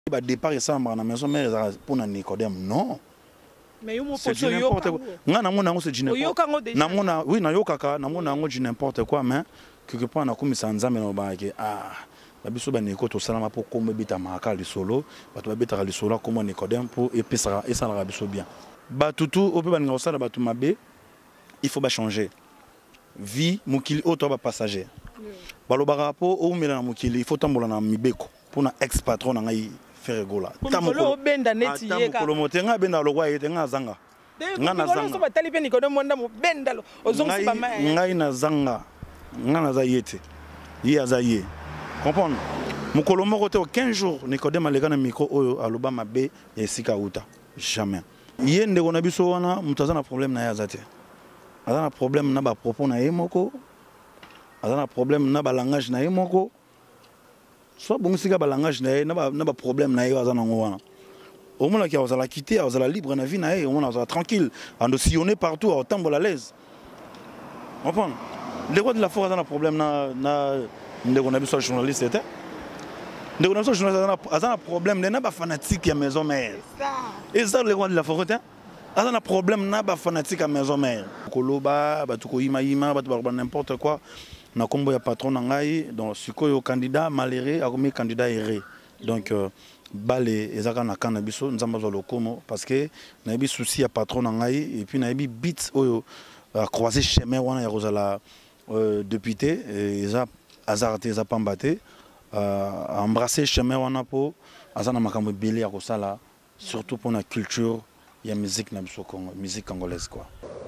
Bah départ et ça dans la maison mère pour na Nicodème non. Mais yo mo C'est poso n'importe quoi. Nga na mona ngo c'est n'importe. Na mona oui na yo kaka na mona ngo n'importe quoi mais quelque part na komisa nzambe na ba ke babiso ba Nico to salama pour kombe bita maka li solo ba to bita li solo comme Nicodème pour epesa et ça la biso bien. Ba tutu o pe ba nga osala ba tu mabe il faut ba changer. Vie mukili auto ba passager. Balobaka po o mela na mukili il faut tambola na mibeko pour na ex patron na ngai faire gola. Tamokolo benda neti yeka. Tamokolo motenga benda lokwa yete nga zanga. Nga na zanga. So batali pe Nicodème monda mo benda lo. Ozongi ba mai. Ngai na zanga. Nga na za yete. Yi azaye. Comprendre? Mukolo moko te 15 jours Nicodème alega na micro oyo aloba mabe ya sika uta. Jamais. Yende kona biso wana mutazana problème na ya zate. Azana problème na ba propos na yemoko. Azana problème na ba langage na yemoko. Soit bon sika ba langage na ba problème na yo azana ngwana. Au moins qui a la quitter, a la libre na vie na yo, on a tranquille, on sillonner partout, on tombe à l'aise. Comprendre? Les rois de la forêt azana problème na ndeko na biso journaliste était. Ndeko na biso journaliste azana problème na ba fanatique ya maison mère. Et ça les rois de la forêt azana problème na ba fanatique à maison mère. Koloba ba tuko ima ba n'importe quoi. Na kombo ya patron ngai donc sikoyo candidat malheureux a comme candidat erré donc balé ezaka na kana biso nzamba zo lokomo parce que na bi souci ya patron ngai et puis na bi bit oyo croiser chemin wana ya rozala député eza azarté eza pambaté embrasser chemin wana po azana makambo belé ya kosala surtout pour la culture ya musique na biso Congo musique congolaise quoi.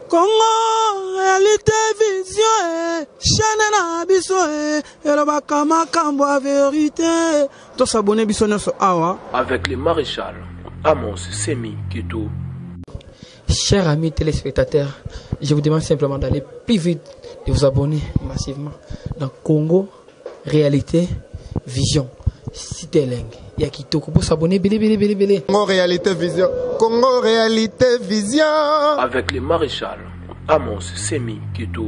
Congo réalité vision chaîne na biso eloba kama kambo a vérité to s'abonner biso nyonso awa avec le maréchal Amos Semi Kito. Chers amis téléspectateurs, je vous demande simplement d'aller plus vite, de vous abonner massivement dans Congo réalité vision Citeleng. Il y a qui toko pour s'abonner belé. Congo réalité vision. Congo réalité vision. Avec le maréchal Amos Semi Kito.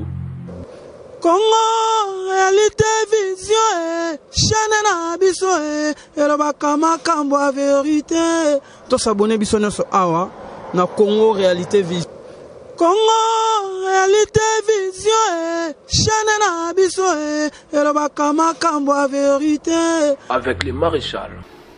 Congo réalité vision chaîne na biso eloba kama kambo a vérité to s'abonner biso nyonso awa na Congo réalité vision. Congo réalité vision chaîne na biso eloba kama kambo a vérité avec le maréchal.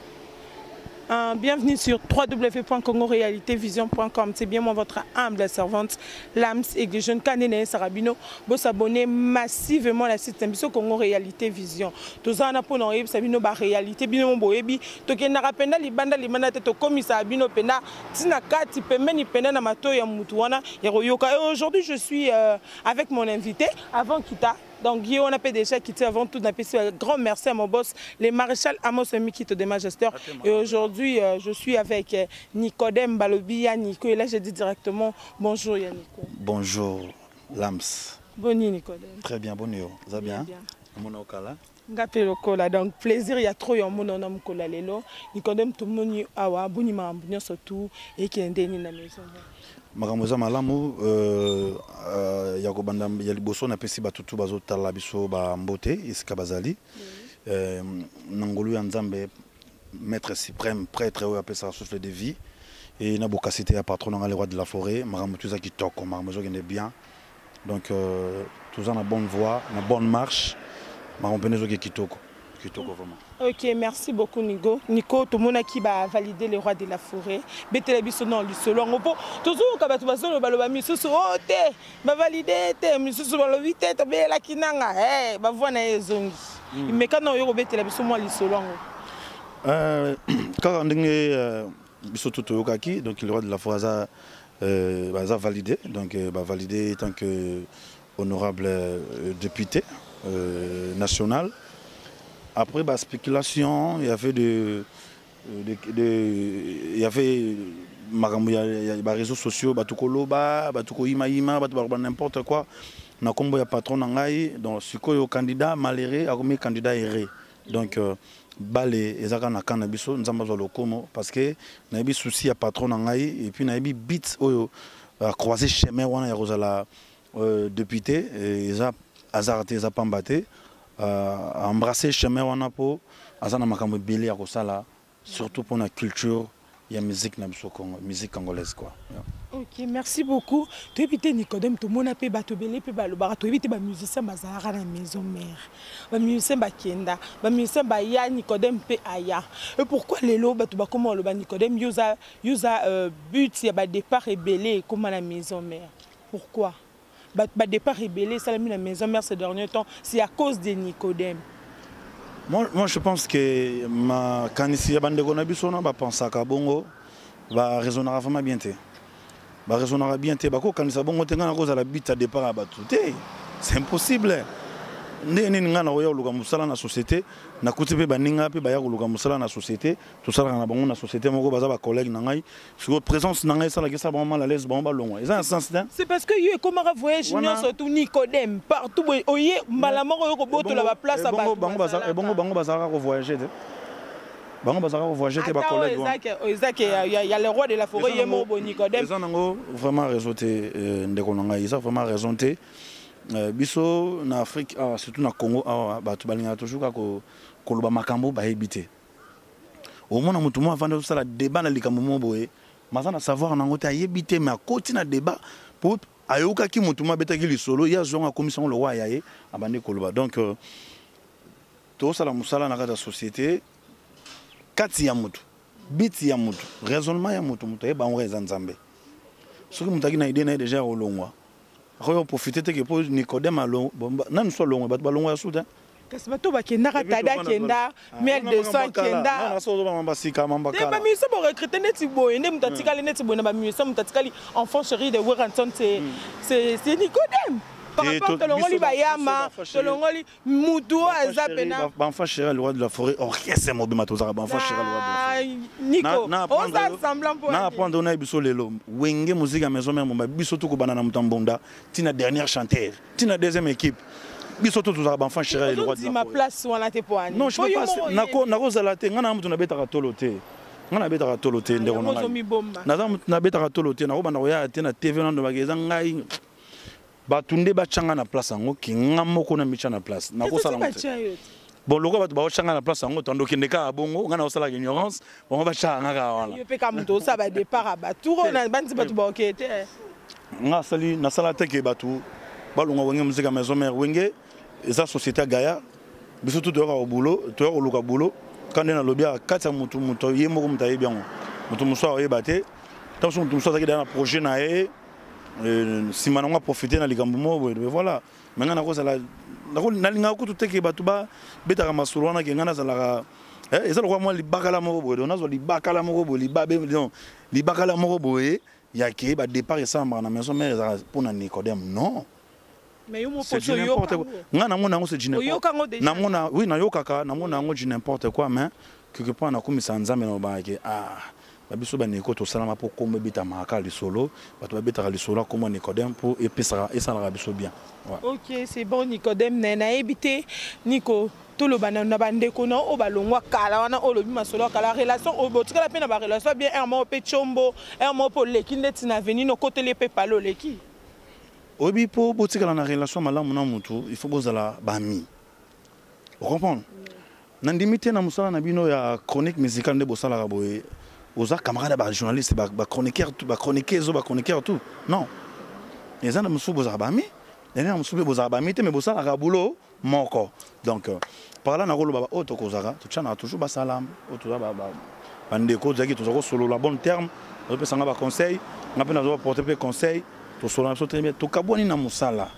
Bienvenue sur www.congorealitévision.com. C'est bien moi votre humble servante Lams et les jeunes Kanene Sarabino. Vous s'abonnez massivement à la site Congo Réalité Vision. Tous en apprenant Sabino ba réalité bino boebi. Toke na rapenda libanda limana teto komisa bino pena tina kati pemeni pena na mato ya mutuana ya royoka. Et aujourd'hui je suis avec mon invité avant Kita. Donc Guillaume, on a déjà quitté avant tout. Un grand merci à mon boss, le maréchal Amos Mikito de Magister. Et aujourd'hui, je suis avec Nicodème Balobi Yannico. Et là, je dis directement bonjour Yannico. Bonjour Lams. Bonjour Nicodème. Très bien, bonjour. Vous allez bien? Mon okala. Donc plaisir, il y a trop de monde qui est là. Nicodème, tout le monde a boni mambo surtout et qui est dans la maison. Makamoza malamu yako banda ya liboso na pesi batutu bazotala biso ba mbote isika bazali nangolu ya nzambe maître suprême prêtre oyo apesa souffle de vie et na bokasité ya patron na le roi de la forêt makamutu za kitoko makamozo kende bien donc tous en bonne voie na bonne marche makampenezo ke kitoko vraiment. Ok, merci beaucoup Nico. Nico, tout le monde qui va valider le roi de la forêt. Betele biso non li solo ngopo. Toujours ka batu basolo baloba misusu o te. Ba valider te misusu balobi te to be la kinanga. Ba vona ezongi. Mais quand on yo betele biso moi li solo ngo. Quand ndenge biso tout yokaki donc le roi de la forêt a validé donc ba validé tant que honorable député national. Après la spéculation, il y avait des réseaux sociaux, n'importe quoi. Na kombo ya patron ngai donc sikoyo candidat malheureux a comme candidat erré. Donc balé ezaka na kana biso nzamba zo lokomo parce que na bi souci ya patron ngai et puis na bi bit oyo croiser chemin wana ya rozala député eza azarté eza pambaté embrasser chemin wana po azana makambo belé ya kosala surtout pour la culture, il y a musique musique congolaise quoi. Ok, merci beaucoup. Tu évites Nicodème, tout le monde a payé Batobélé, puis Balobara, tu évites les musiciens Bazara dans la maison mère. Les musiciens Bakenda, les musiciens Baya, Nicodème, P. Aya. Et pourquoi les lots, comment le Nicodème, yusa but, il y a un départ rebellé, comme à la maison mère. Pourquoi? Départ rebellé, ça l'a mis la maison mère ces derniers temps, c'est à cause de Nicodème. Moi, je pense que quand il y a des gens qui pensent à Kabongo, va raisonner vraiment bien. Va raisonner bien. Quand il y a des gens qui ont bite à départ à battre, c'est impossible. Ndé ni ngana oya luka musala na société na kutipe baninga pe baya luka musala na société tout ça na bango na société moko baza ba collègue na ngai sur présence na ngai ça la ça vraiment la laisse bon ba longa ils ont un sens c'est parce que yo comment voyage nyonso surtout Nicodème partout oye mbala moko yo ko boto la ba place à bango baza ko voyager bango baza ko voyager te ba collègue Isaac il y a le roi de la forêt yemo bo Nicodème ils ont vraiment réseauté ndeko na ngai ils ont vraiment raisonné. Biso na Afrique surtout na Congo batu balinga toujours ko loba makambo ba hebité au moins na mutu mo avant de ça la débat na likambo mo boye mazana savoir na ngote ayebité mais akoti na débat pour ayoka ki mutu mo beta ki lisolo ya zonga commission le roi yaye abande ko loba donc to sala musala na kata société kati ya mutu biti ya mutu raisonnement ya mutu mutu e ba on raison nzambe soki mutu akina idée na déjà olongwa on profiter que pour Nicodème allo nan so longo bat balongo ya souda kasi bato bakenda katada kenda 1200 kenda na so ba mbasika mambaka ba mi so bo recruter neti boye ne mutatikali neti boye na ba mi so mutatikali enfant chéri de Warrenton c'est Nicodème par rapport à l'ongoli bayama l'ongoli mutu azapena enfant chéri le roi de la forêt orchestre mobile matozaka enfant chéri le roi de la forêt Nico on ça semblant pour na apprendre na biso lelo wenge musique à maison mère mba biso to ko banana mutambonda tina dernière chanteur tina deuxième équipe biso to tozaka enfant chéri le roi de la forêt ma place wana te poani non je peux pas nako zala te ngana mutu na betaka tolote ngana betaka tolote ndeko na betaka tolote na ko bana ko ya te na TV na ndo bageza ngai batunde bachanga na place yango kinga moko na micha na place nako sala bon loko bato ba changa na place yango tando kindeka bongo ngana osala ignorance bon ba changa ka wana yo pe ka muto sa ba départ ba tour na banzi bato ba okete nga sali na sala te ke bato balonga wenge musique maison mère wenge eza société Gaïa biso tout dehors au boulot to ko luka boulot quand na lobia katsa mutu muto yemo ko mutaye bien mutu muso a yebate tanso mutu muso zakida na projet na e si maintenant on va profiter dans les gamboumo voilà maintenant na cause la na linga ko tout que batu ba betaka masolo na kenga na zalaka eza le roi moi libakala moko boye on a zo libakala moko boye libabe non libakala moko boye ya ke ba départ ça na maison mère pour na Nicodème non mais yo mo poso yo nga na mona ngo c'est na oui na yokaka na mona ngo n'importe quoi mais quelque part na komisa nzambe na ba ke babiso baneko to salama pour kombe bita maka lisolo bato babeta lisolo comme Nicodème pour epesa et ça la biso bien OK c'est bon Nicodème na ebité Nico tout le bana na bande ko na o balongwa kala wana o lobi masolo kala relation o botika la pena ba relation bien un mot pe chombo un mot pour leki ndeti na veni no côté les pe palo leki obi po botika la na relation malamu na mutu il faut bozala bami vous comprenez na ndimité na musala na bino ya chronique musicale nde bosala ka boye aux camarades ba journalistes ba chroniqueurs tout ba chroniqueurs tout non les gens me soubo zabami les gens me soubo zabami te me bosala ka boulot moko donc par là na rolo ba auto kozaka tu chana toujours ba salam auto ba bandeko zaki to zako solo la bon terme on peut sanga ba conseil on peut na porter pe conseil to solo so très bien to kaboni na musala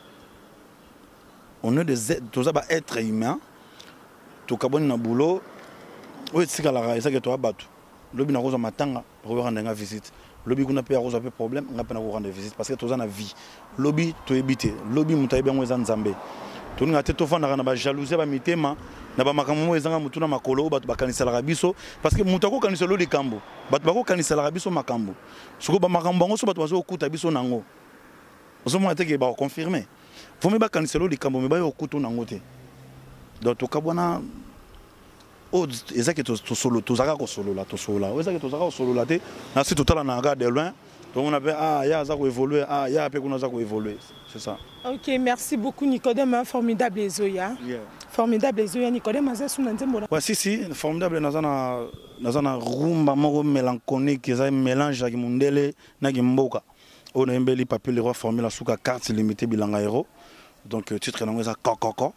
on est des to za ba être humain to kaboni na boulot o tsika la ça que to abatu lobi na roza matanga pour rendre nga visite lobi kuna pe roza pe problème nga pe na rendre visite parce que toza na vie lobi to ebité lobi mutaye bengo eza nzambe to nga te to fanda na ba jalousie ba mitema na ba makambo ezanga mutu na makolo bato bakanisa la biso parce que mutu ko kanisa lo likambo bato bako kanisa la biso makambo soko ba makambo ngo so bato bazo okuta biso nango ozo mo te ke ba confirmer faut me ba kanisa lo likambo me ba yo okuta nango te donc to kabona oh ezaki to solo to zaka ko solo la to sola ezaki to zaka ko solo la te na si totala na ga de loin Donc on appelle ah ya ça évoluer ah ya après qu'on a ça évoluer c'est ça. Ok, merci beaucoup Nicodème, formidable les Zoya. Formidable les Zoya Nicodème Azasou Nanzembola. Ouais si formidable nazana rumba moko mélancolique ça mélange avec mundele na gimboka. On a embelli papier le roi formule suka carte limitée bilanga héros. Donc titre nango ça kokoko.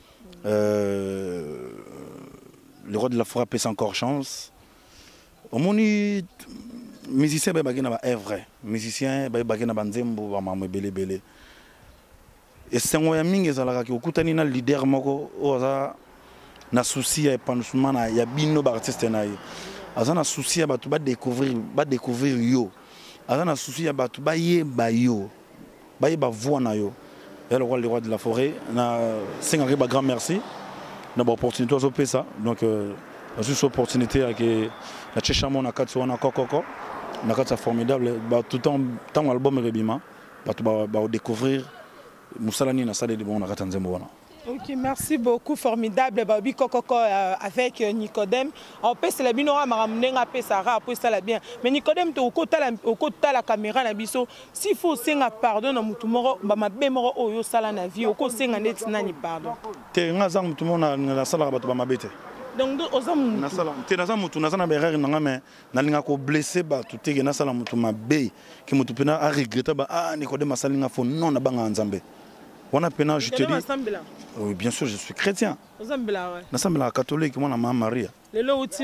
Le roi de la forêt pèse encore chance. Au moni musicien est vrai. Musicien banzembo belé. Et c'est un mingi ezalaka ki okutani na leader moko oza na souci ya épanouissement na ya bino ba artiste na ye. Aza na souci ya batu ba découvrir yo. Aza na souci ya batu ba yeba yo. Ba yeba voix na yo. Et le roi de la forêt na singa ba grand merci. Na ba opportunité ozo pesa. Donc juste opportunité avec la chechamo na katso na kokoko. Na katsa formidable ba tout temps album rebima. Batu ba découvrir Moussalani na salle de bon na Katanzembo wana. Ok, merci beaucoup, formidable. Babi Kokoko avec Nicodème. En fait, c'est la binora maramnenga pesara après ça la bien. Mais Nicodème to kota la caméra na biso. S'il faut senga pardon na mutumoro ba mabe moro oyo sala na vie oko senga net nani pardon. Te ngaza mutumo na sala bato ba mabete. Donc ozam na sala te na mutu na sana berere nga mais na linga ko blesser bato te na sala mutu mabe ki mutu pena a regretter ba ah Nicodème asalinga fo non na banga nzambe. On a peine, je te dis. Oui, bien sûr, je suis chrétien. Nous sommes catholiques, moi, ma Maria. Le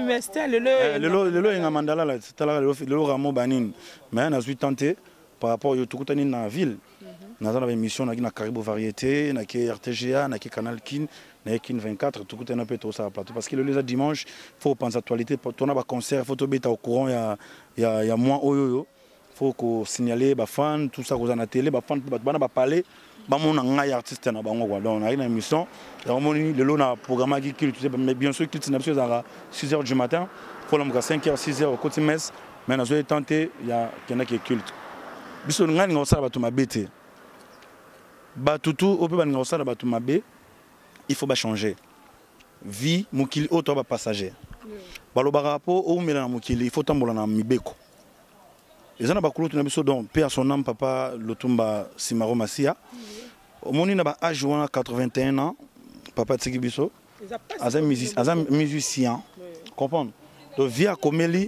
mandala, le ramo banin. Mais on a tenté par rapport à tout dans la ville. Nous avons une émission dans Caribou Variété, dans RTGA, dans Canal Kin, dans Kin 24, tout un peu tout ça plateau. Parce que le dimanche, il faut penser à l'actualité. Pour tourner un concert, il faut être au courant. Il y a moins il faut qu'on signale les fans, tout ça, vous en a télé, les fans, ils parler. Bamon a artiste na bango quoi donc on a une émission et on le lot na programme qui culte mais bien sûr culte na parce à 6h du matin faut la 5h 6h côté messe mais on a tenté il y a quelqu'un qui est culte biso ngani ngosala batu mabete batutu ope ba ngosala batu mabe il faut ba changer vie mukili auto ba passager balobaka po o mela na mukili il faut tambola na mibeko les ana bakulu tuna biso donc père son âme papa Lotumba Simaro Masia moni na ba âge 81 ans papa tsiki biso azam musicien comprendre donc via komeli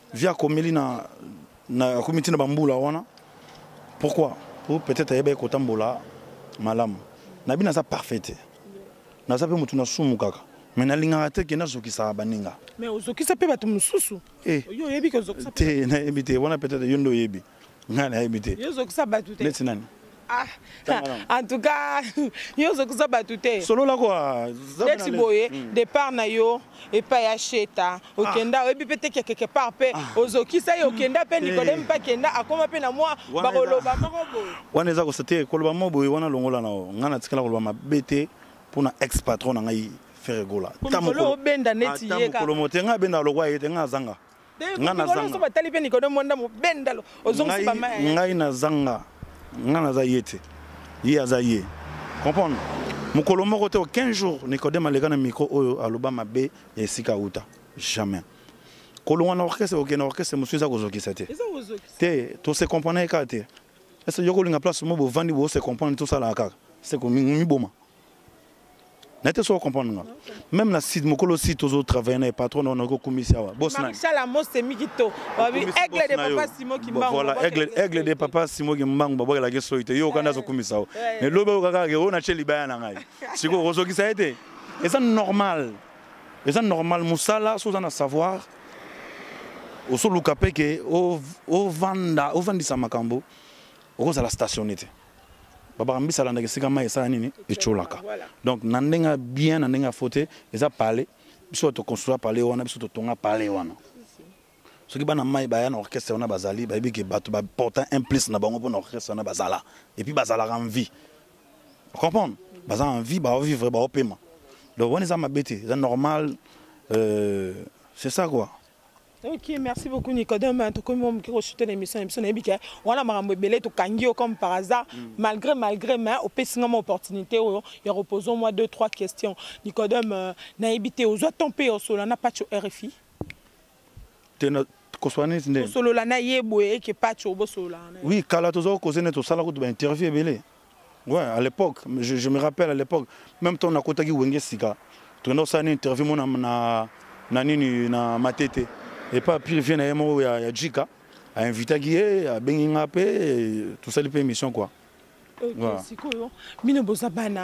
na comité na bambula wana pourquoi pour peut-être ayeba ko tambola malam na bina ça parfaite na ça pe mutu na sumu kaka mais na linga te ke na zokisa baninga mais ozokisa pe batu mususu yo yebi ko zokisa te na ebite wana peut-être yondo yebi ngana ebite yo zokisa batu te leti nani en tout cas yo zokisa batu te solo la quoi leti boye départ na yo et pas ya cheta okenda ebi peut-être quelque part pe ozokisa yo okenda pe Nicodème pa kenda akoma pe na moi ba koloba moko boye wana za ko c'était koloba mo boye wana longola na ngana tikala koloba mabete pour na ex patron na ngai Ferregola. Tamukolo benda neti yeka. Tamukolo motenga benda lokwa yete nga zanga. Nga zanga. So batali pe Nicodème monda mo benda lo. Ozongsi ba mai. Ngai na zanga. Nga na za yete. Yi azaye. Comprendre? Mukolo moko te 15 jours Nicodème alega na micro oyo aloba mabe ya esika uta. Jamais. Kolo wana orchestre okena orchestre monsieur za kozokisa te. Te to se comprendre ka te. Est-ce yoko linga place mo bo vandi bo se comprendre tout ça la kaka. C'est comme mi boma. N'était pas comprendre. Même la site, mon colo site aux autres travailleurs et patrons, on a encore commissaire. Marshall Amos c'est Mikito. Aigle de papa Simon qui m'a. Voilà, aigle de papa Simon qui m'a. Bah voilà, qu'est-ce que yo quand on commissaire. Mais l'autre gars qui on a chez Libya na ngai. C'est quoi Rosso qui ça a été? Et ça normal. Et ça normal. Moussala, sous en savoir. Au sol lucapé que au vandi sa makambo. Au la stationnité. Babambi sala ndeke sika mai sala nini echolaka donc nandenga bien nandenga faute eza parler biso to construire parler wana biso to tonga parler wana soki bana mai ba yana orchestre wana bazali ba biki bato ba portant implice na bango pour orchestre wana bazala et puis bazala en vie comprendre bazala en vie ba vivre ba opema donc on est ça mabete c'est normal c'est ça quoi. Ok, merci beaucoup Nicodème. En tout cas, moi, je suis l'émission, on a marre belé, tout kangio comme par hasard, malgré, mais au pays une opportunité, il reposons moi 2-3 questions. Nicodème, n'a habité aux autres tempés au sol, n'a pas de RFI. koswana neti nde solola na ye boye ke pacho bo solola oui kala tozo kozene to sala ko ba interview ebele ouais à l'époque je me rappelle à l'époque même temps na kotaki wenge sika to na sana interview mona na nini na matete et pas puis vient na yemo ya Jika a invité qui a bengi ngapé tout ça les émission quoi. Ok, sikoyo bino boza bana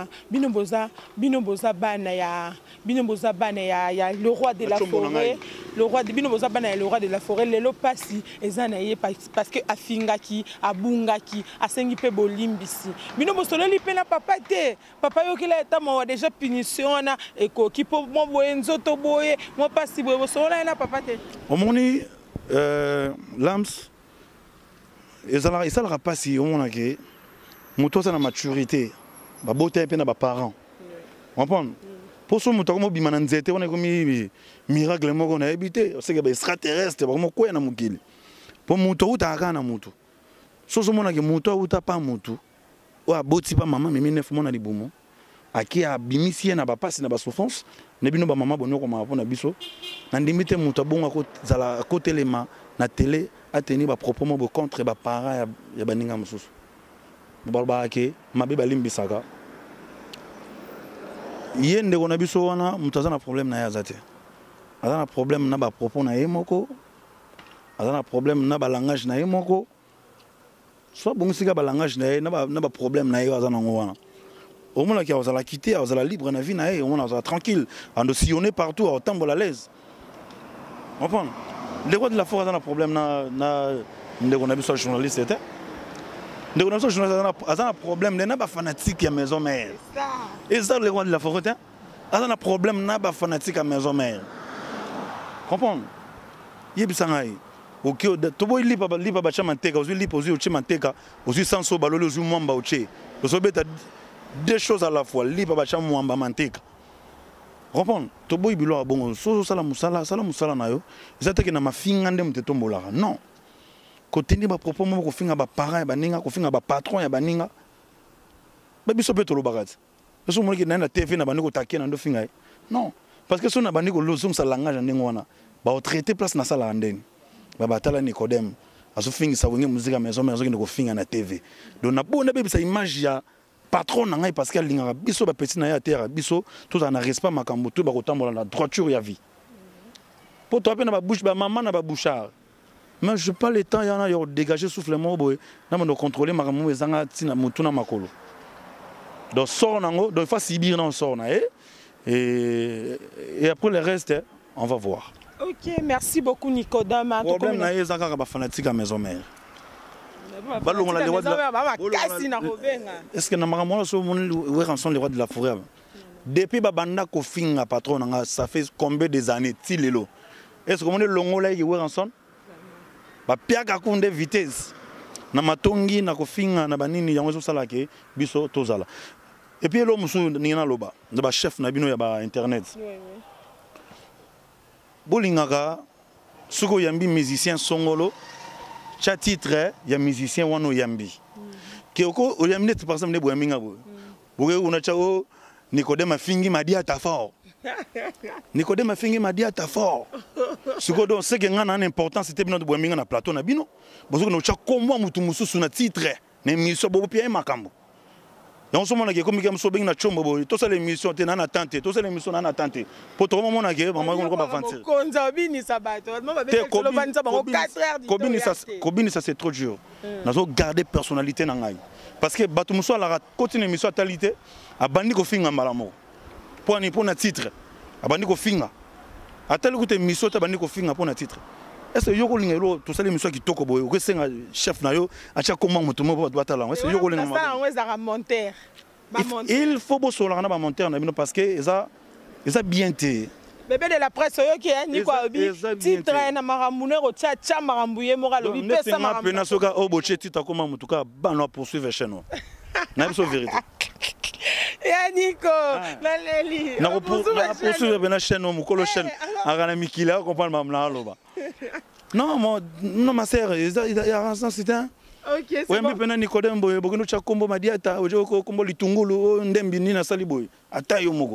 ya le roi de la forêt, le roi de bino boza bana ya le roi de la forêt lelo pasi ezana ye parce que afingaki abungaki asengi pe bolimbisi bino bosoleli pe na papa te papa yo kila etama déjà punition na ekoki po mo boye nzoto boye mo pasi boye bosola na papa te omoni Lams ezala isala pasi omona ke muto sa na maturité ba bote pe na ba parents comprendre pour so muto ko bima na nzete on ekomi miracle moko na ebité o seke ba extraterrestre ba mo kwena mukili pour muto utaka na muto so so mona ke muto uta pa muto o aboti pa mama mimi nefu mona libumo aki abimisi na ba pasi na ba souffrance ne bino ba mama bonyo ko ma pona biso na ndimite muto bonga ko zala ko telema na télé a tenir ba propos mo contre ba parents ya baninga mususu balba ke mabe balimbisaka yende kona biso wana mutazana problème na yazate azana problème na ba propos na yemoko azana problème na ba langage na yemoko so bongisika ba langage na ba problème na yo azana ngwana omona ki azala quitter azala libre na vie na ye omona azala tranquille ando sillonner partout à tambola l'aise comprendre le roi de la forêt azana problème na ndeko na biso journaliste était donc nous sommes un problème n'a pas fanatique à maison mère et ça le roi de la forêt a un problème n'a pas fanatique à maison mère comprendre yebisanga OK to boy lipa ba chamanteka ozu lipa ozu chimanteka ozu sanso balolo ozu mwamba oche ozo beta deux choses à la fois lipa ba chamwamba manteka comprendre to boy bilo bongo so sala musala na yo ezateke na mafinga nde mtetombola non kotindi ba propos mo ko finga ba parents ba ninga ko finga ba patron ya ba ninga ba biso pe to lo bagati so mo ki na TV na ba niko takia na ndo finga non parce que so na ba niko lozum sa langage ndenge wana ba o traiter place na sala ndeni ba batala Nicodème aso fingi sa wenge musique maison ko finga na TV donc na bona be bisa image ya patron na ngai parce que linga biso ba petit na ya terre biso tout en respect makambo tout ba ko tambola la droiture ya vie pour toi pe na ba bouche ba maman na ba bouchard. Mais je pas le temps, il y en a dégagé souffle moi boy. Na me contrôler ma maman ezanga tina mutuna makolo. Donc sort nango, donc fa sibir na sort na et après le reste on va voir. OK, merci beaucoup Nicodème. Problème na ezanga ba fanatique à maison mère. Balonga les rois de la est-ce que na maman so mon ouais rançon les rois de la forêt. Depuis ba banda ko finga patron nga ça fait combien des années tilelo. Est-ce que mon longo là ouais rançon ba piaka kunde vitesse na matongi na kofinga na banini yango so sala ke biso tozala et puis lo musu nina loba na ba chef na bino ya ba internet bolingaka suko yambi musicien songolo cha titre ya musicien wano yambi ke oko oyamine par exemple ne boyaminga bo boke una chao Nicodème fingi madia ta fort Nicodème fingi madia ta fort suko donc c'est que ngana important c'était bino de boyaminga na plateau na bino bozo no cha komwa mutu mususu na titre na émission bobo pia makambo ya on se mona ke comme ke mso bengi na chombo bo to ça l'émission te na attente to ça l'émission na attente pour to mona ke mama ko ba fantir konza bini sabato mama be ko lo banza ba 4 heures du kobini ça c'est trop dur nazo garder personnalité na ngai parce que bato muso la continue émission talité abandi ko finga malamo pour na titre abandi ko finga atali ko te émission ta bandi ko finga pour na titre est-ce que yoko lingelo to sala émission ki toko boyo ko senga chef na yo acha comment moto mo ba tala est-ce que yoko lingelo ça on est monteur il faut bo sola na ba monteur na bino parce que eza bien té bébé de la presse yo ki ni kwa obi titre na maramune ro cha marambuye mora lobi pesa marambuye na soka oboche titre comment mutuka bano poursuivre chez nous na biso vérité ya Nico Valérie na poursuivre bena chaîne mukolo chaîne agana mikila comprendre mamna loba non ma sœur il y a un c'était OK c'est bon. Ouais mais Nicodème boye bokino cha kombo madiata ojo ko kombo litungulu ndembi nina sali boye ata yo moko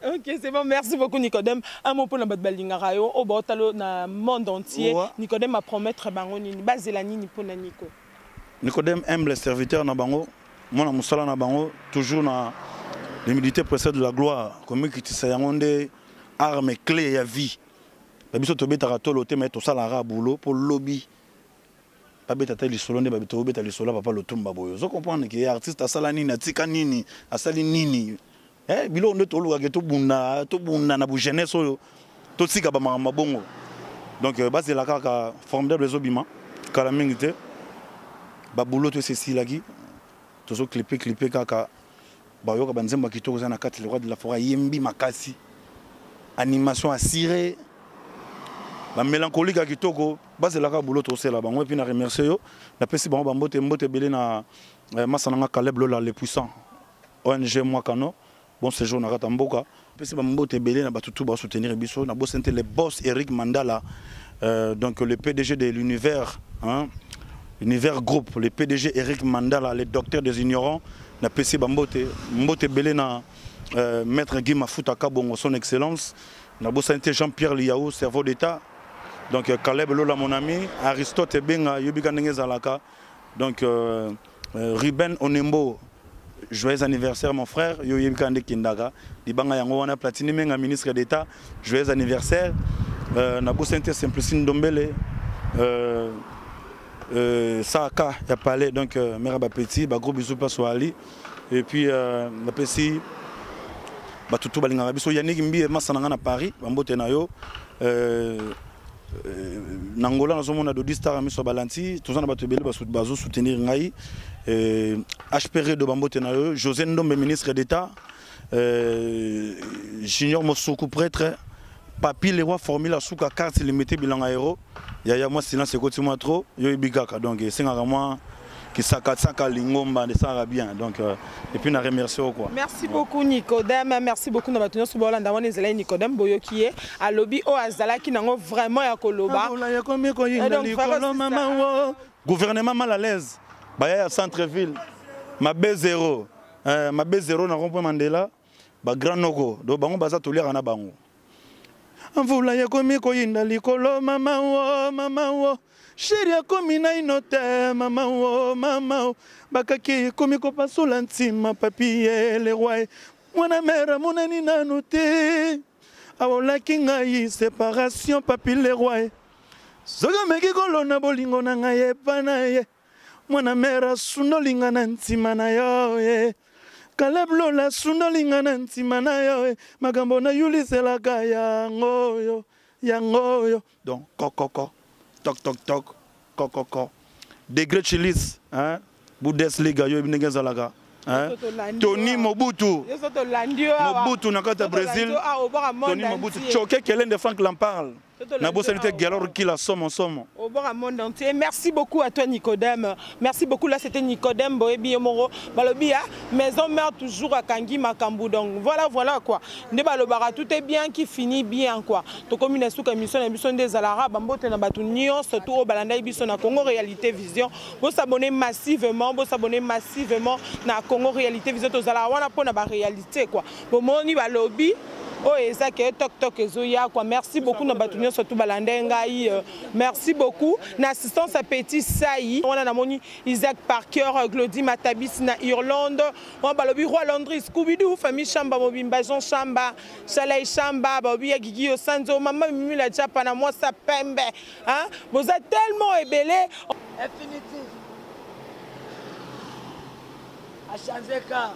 Ok, c'est bon, merci beaucoup Nicodème. Un mot pour la Balinga au Botalo dans le monde entier. Nicodème a promettre Bangoni, Bazelani ni pour Nico. Nicodème humble serviteur na bango, moi na musala na bango, toujours na l'humilité précède de la gloire. Comme qui te sayangonde arme clé ya vie. Babiso to betara to loté mais to salara boulot pour lobby. Babeta ta lisolo nde babito beta lisolo papa lotumba boyo. Zo comprendre que artiste asala nini atika nini, asali nini. Bilo on to luka to bunda na bu jeunesse oyo to sika ba mabongo. Donc base la kaka formidable zobima kala mingite. Ba boulot to ceci lagi. To zo clipper kaka ba yoka banzemba kitoko za na kati le roi de la forêt yembi makasi. Animation assirée. La mélancolique à kitoko base la ka boulot to sela bango et puis na remercier yo na pesi bango ba mbote belé na masananga Caleb Lola les puissants ONG Mwakano bon séjour na Katamboka pesi ba mbote belé na batutu ba soutenir biso na bosente les boss Eric Mandala donc le PDG de l'univers hein univers groupe le PDG Eric Mandala les docteurs des ignorants na pesi ba mbote belé na maître Guy Mafuta Kabongo son excellence na bosente Jean-Pierre Liaou cerveau d'état. Donc Caleb Lola mon ami, Aristote Benga Yubika Zalaka. Donc Ruben Onembo, joyeux anniversaire mon frère, Yubika Kindaga, Dibanga Yango wana Platini Menga ministre d'État, joyeux anniversaire. Nabo Sainte Simplicine Dombele, Saka ya Palais, donc Meraba Petit, gros bisous pas Ali. Et puis Bapesi Batutu Balinga Biso Yannick Mbi Masananga na Paris, Bambote Nayo. Nangola nous sommes de Star Amiso Balanti, tous en abattu bazo soutenir Ngai, HPR de Bambo Tenayo, José Ndombe ministre d'État, Junior Mossoukou prêtre, Papi les rois formule à Souka carte limitée bilan aéro, Yaya moi silence écoute moi trop, yo bigaka donc c'est un moi qui saka lingomba de ça bien donc et puis na remercier quoi. Merci beaucoup Nicodème, merci beaucoup na batuno so bolanda wana ezela Nicodème boyo qui est à lobby o azala ki nango vraiment ya koloba. Gouvernement mal à l'aise. Baya centre-ville. Ma B0. Ma B0 na rond-point Mandela. Ba Grand Noko. Do bango baza tolera na bango. Mvula ya komi ko yinda likolo mama wo. Chérie komi na inote mama wo bakaki komi ko pasola ntima papier le roi mwana mère mona ni nanote awola kinga yi séparation papier le roi soga meki kolona bolingo na ngaye panaye mwana mère sunolinga na ntima na yo ye Caleb Lola sunolinga na ntima na yo magambo na yulisela kaya yangoyo donc kokoko toc toc toc kokoko degré chilis hein Bundesliga yo ibinenge zalaka hein Tony Mobutu na kata Brésil Tony Mobutu choqué Kellen de Frank Lampard na bosalité galore qui la somme au bord à monde entier. Merci beaucoup à toi Nicodème. Merci beaucoup là c'était Nicodème Boebi Moro balobia maison mère toujours à Kangi Makambu donc voilà quoi. Ne balobara tout est bien qui finit bien quoi. To commune sous émission des Alara bambote na batu nyon surtout au balanda biso na Congo Réalité Vision. Vous s'abonner massivement na Congo Réalité Vision to Alara wana pona ba réalité quoi. Bomoni balobi oh et ça que toc ezoya quoi. Merci beaucoup na batu surtout balandenga merci beaucoup na assistance à Petit Saï on a moni Isaac Parker Glody Matabis na Irlande on balobi roi Landry Scooby-Doo famille Chamba Mobimba Jean Chamba Salai Chamba babi Gigi Osanzo maman Mimi la Japa na moi ça pembe hein vous êtes tellement ébélé infinitif à changer cas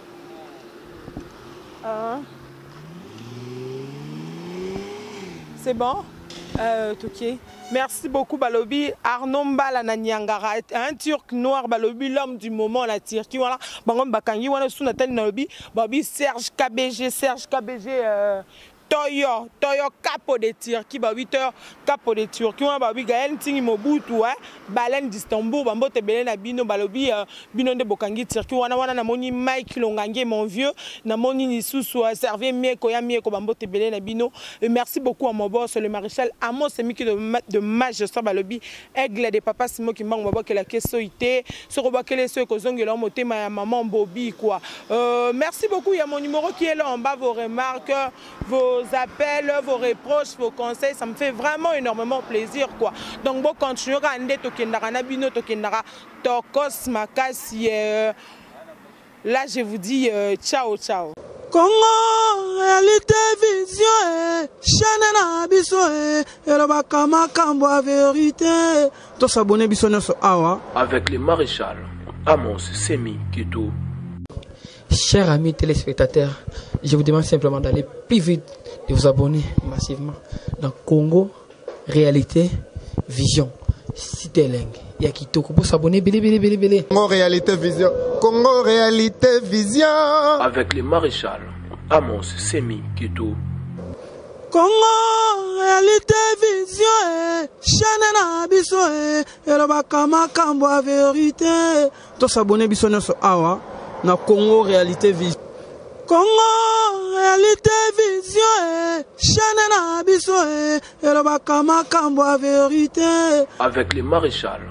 c'est bon ok. Merci beaucoup Balobi Arnaud Mbala na Nyangara un turc noir Balobi l'homme du moment la Turquie voilà bango bakangi wana sous natal Balobi Serge KBG Toyo capo de Turquie, 8h, capo de Turquie, on va Gaël Tingi Mobutu, Balen d'Istanbul, Bambote Belen Abino, Balobi, Binon de Bokangi, Turquie, Wana Namoni, Mike Longange, mon vieux, Namoni Nissou, Servier Mieko, Yamieko, Bambote Belen Abino. Merci beaucoup à mon boss, le maréchal Amos, c'est Miki de Magistrat Balobi, Aigle des papas, Simo qui manque, que la question était, ce robot que les ceux qui ont moté ma maman Bobby, quoi. Merci beaucoup, il y a mon numéro qui est là en bas, vos remarques, vos appels, vos reproches, vos conseils, ça me fait vraiment énormément plaisir, quoi. Donc bon, continuez à aller tokendara nabino tokendara tokos makasi. Là je vous dis ciao ciao. Congo réalité vision chaîne na biso eloba kama kambo vérité to s'abonner biso nyonso awa avec le maréchal Amos Semi Kitou. Chers amis téléspectateurs, je vous demande simplement d'aller plus vite, de vous abonner massivement dans Congo Réalité Vision. Cité Leng. Yakitoko pour s'abonner. Congo Réalité Vision. Congo Réalité Vision. Avec le maréchal Amos Semi Kitou. Congo Réalité Vision chaîne na biso eloba kama kambo vérité to s'abonner biso nyonso awa na Congo Réalité Vision. Congo Réalité Vision chaîne na biso eloba kama kambo vérité avec le maréchal